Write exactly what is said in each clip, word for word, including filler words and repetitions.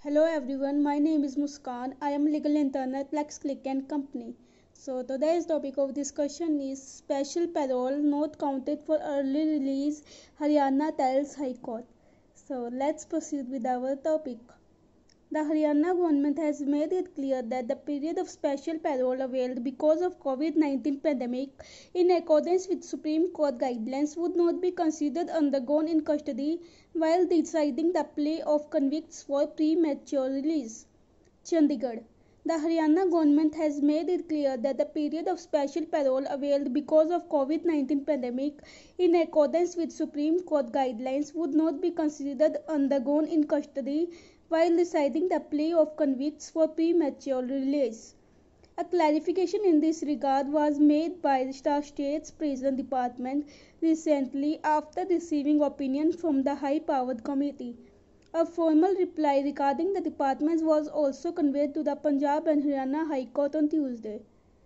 Hello everyone, my name is Muskan. I am legal intern at Plex Click and Company. So today's topic of discussion is special parole not counted for early release, Haryana tells High Court. So let's proceed with our topic. The Haryana government has made it clear that the period of special parole availed because of COVID nineteen pandemic in accordance with Supreme Court guidelines would not be considered undergone in custody while deciding the plea of convicts for premature release. Chandigarh. The Haryana government has made it clear that the period of special parole availed because of COVID nineteen pandemic in accordance with Supreme Court guidelines would not be considered undergone in custody while deciding the plea of convicts for premature release. A clarification in this regard was made by the state's prison department recently after receiving opinion from the high-powered committee. A formal reply regarding the departments was also conveyed to the Punjab and Haryana High Court on Tuesday.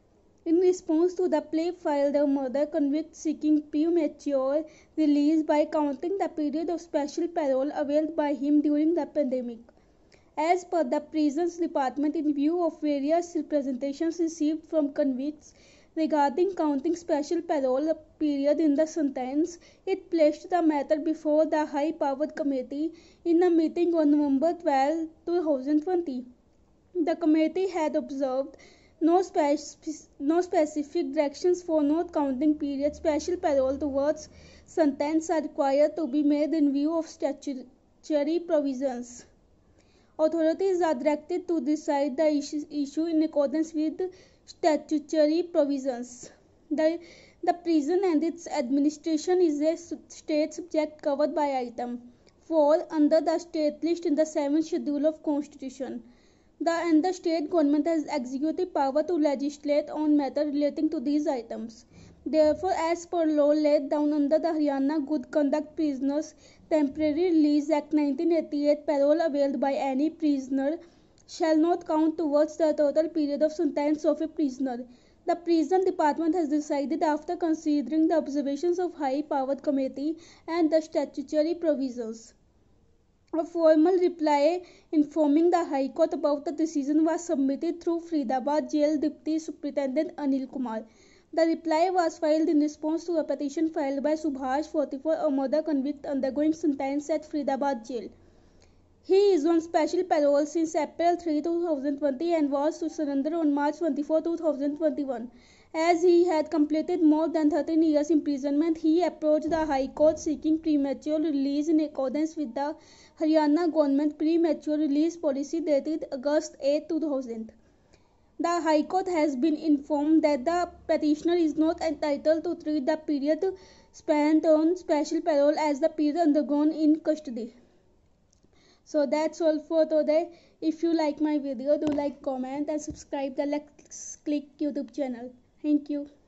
In response to the plea filed, a murder convict seeking premature release by counting the period of special parole availed by him during the pandemic. As per the prisons department, in view of various representations received from convicts regarding counting special parole period in the sentence, it placed the matter before the high-powered committee in a meeting on November twelfth, two thousand twenty. The committee had observed no, spec- no specific directions for not counting period special parole towards sentence are required to be made in view of statutory provisions. Authorities are directed to decide the issue in accordance with statutory provisions. The, the prison and its administration is a state subject covered by item four under the state list in the seventh schedule of Constitution. The and the state government has executive power to legislate on matters relating to these items. Therefore, as per law laid down under the Haryana Good Conduct Prisoners Temporary Release Act nineteen eighty-eight, parole availed by any prisoner shall not count towards the total period of sentence of a prisoner. The prison department has decided after considering the observations of high-powered committee and the statutory provisions. A formal reply informing the High Court about the decision was submitted through Faridabad Jail Deputy Superintendent Anil Kumar. The reply was filed in response to a petition filed by Subhash, forty-four, a murder convict undergoing sentence at Faridabad Jail. He is on special parole since April third, two thousand twenty and was to surrender on March twenty-fourth, two thousand twenty-one. As he had completed more than thirteen years imprisonment, he approached the High Court seeking premature release in accordance with the Haryana government premature release policy dated August eighth, two thousand. The High Court has been informed that the petitioner is not entitled to treat the period spent on special parole as the period undergone in custody. So that's all for today. If you like my video, do like, comment and subscribe the Let's Click YouTube channel. Thank you.